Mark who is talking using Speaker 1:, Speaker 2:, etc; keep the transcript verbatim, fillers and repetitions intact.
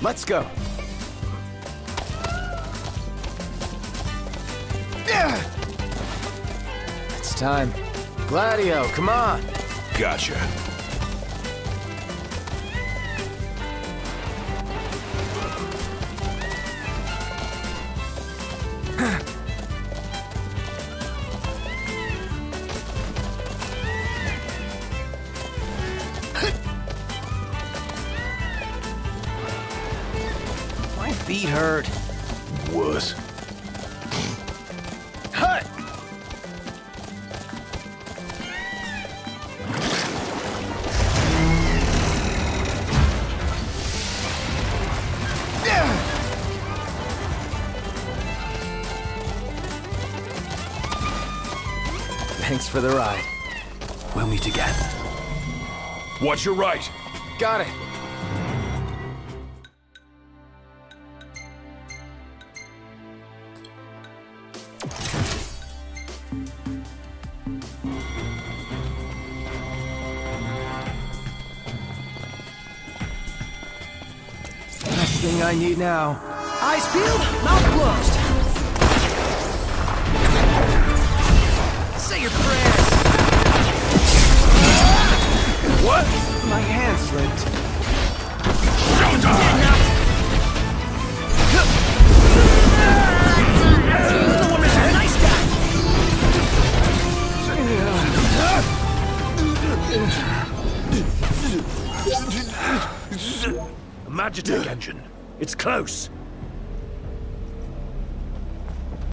Speaker 1: Let's go. It's time. Gladio, come on.
Speaker 2: Gotcha.
Speaker 1: My feet hurt.
Speaker 2: Wuss.
Speaker 1: Hut! Thanks for the ride. We'll meet again.
Speaker 2: Watch your right.
Speaker 1: Got it. Last thing I need now.
Speaker 3: Eyes peeled, mouth closed. Say your prayers.
Speaker 2: What?
Speaker 1: My hand slipped.
Speaker 2: Showtime!
Speaker 3: You're the one Mister Nice Guy.
Speaker 2: Magitech engine. It's close.